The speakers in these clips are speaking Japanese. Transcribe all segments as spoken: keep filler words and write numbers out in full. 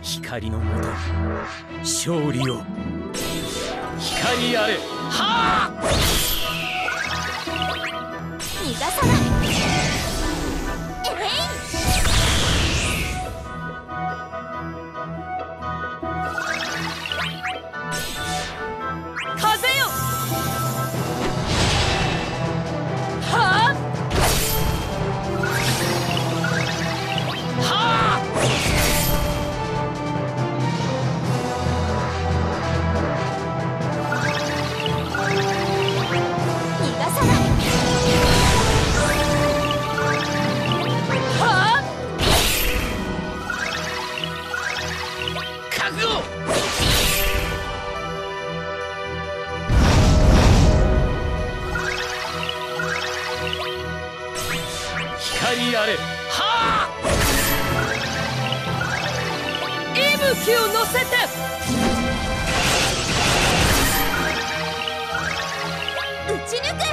光のもと勝利を。光あれ。はあ。 逃がさない。えい。風よ。はあ。 はあ。 逃がさない。はあ。 覚悟。光あれ。はあ。 息吹を乗せて。打ち抜く。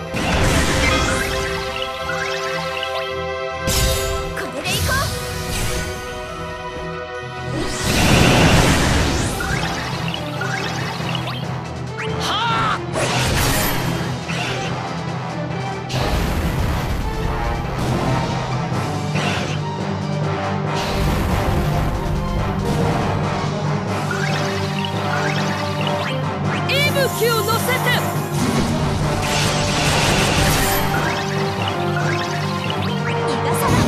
これでいこはあ。 息吹を乗せて。逃がさない。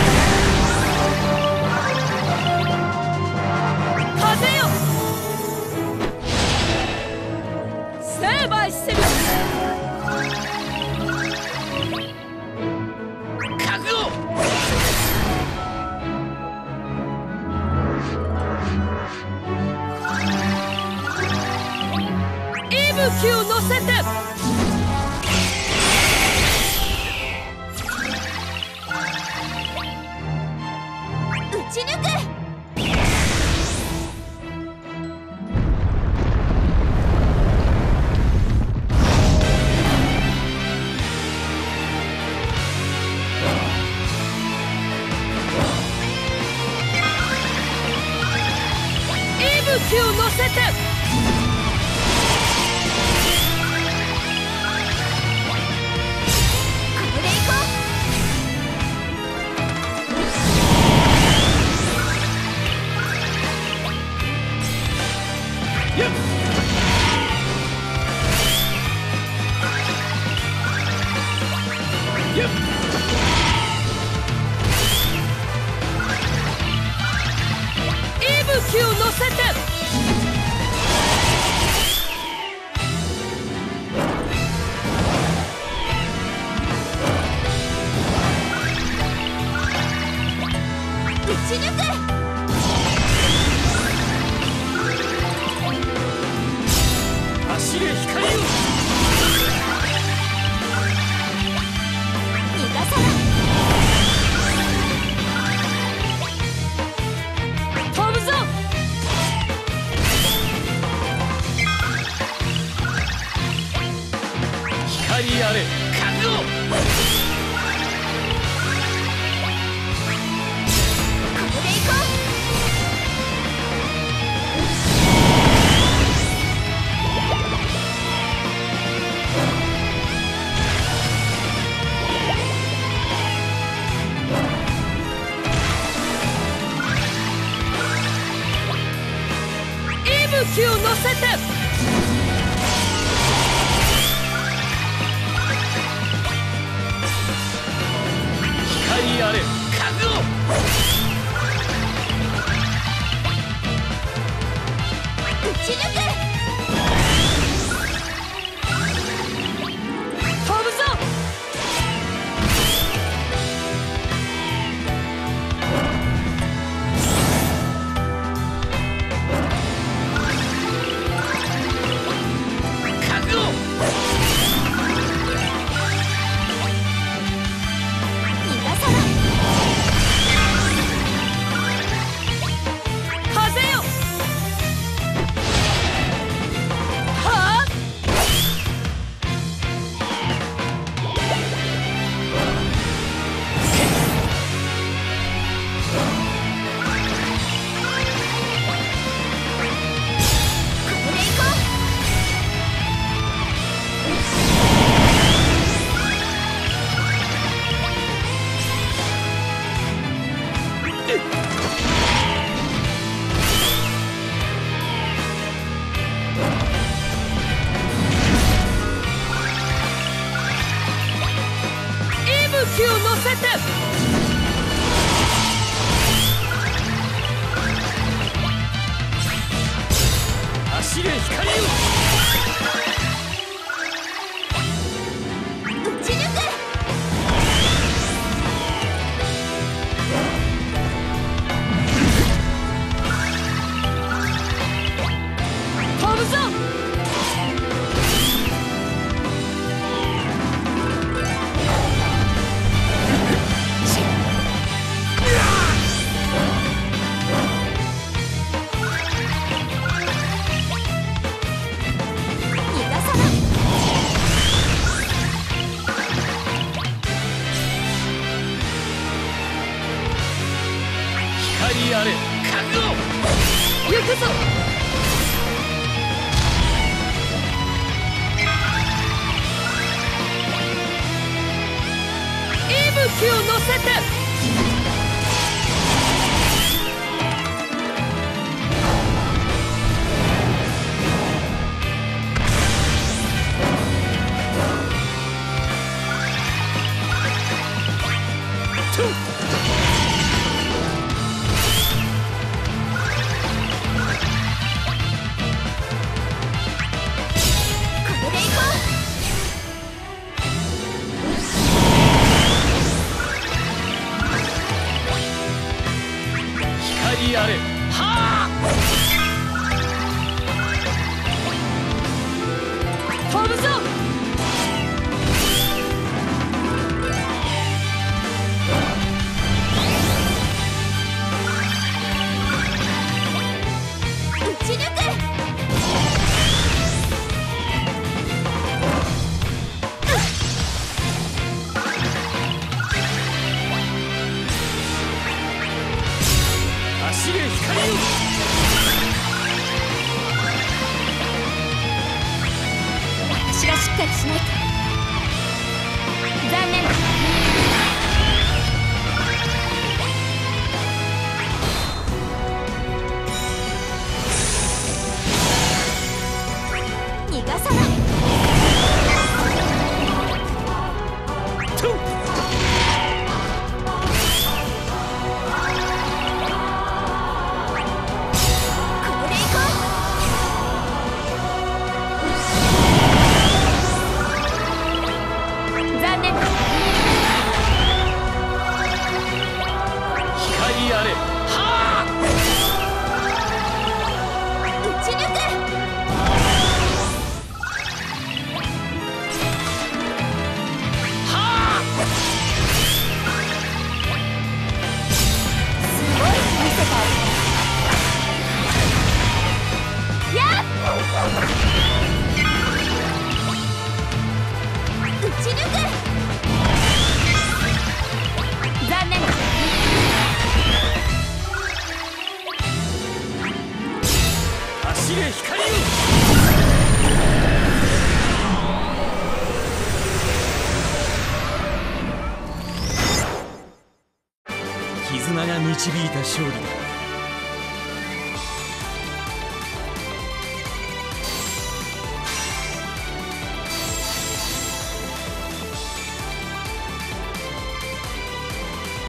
風よ。成敗する。 覚悟。 息吹を乗せて。打ち抜く。息吹を乗せて。息吹を乗せて。打ち抜く。 走れ光よ。 逃がさない。飛ぶぞ。 光あれ。覚悟。 これでいこう。息吹を乗せて。 光あれ。覚悟。 打ち抜く。飛ぶぞ。 覚悟。 逃がさない。 息吹を乗せて走れ光よ。 打ち抜く。飛ぶぞ。 光あれ覚悟。 行くぞ。息吹を乗せて光あれ。はあ。 飛ぶぞ。打ち抜く。 走れ光よ。 私がしっかりしないと。残念だ。逃がさない。 光あれ。はあ。 打ち抜く。 はあ。 すごい見せた。やっ。打ち抜く。残念だ。 走れ光よ。絆が導いた勝利だ。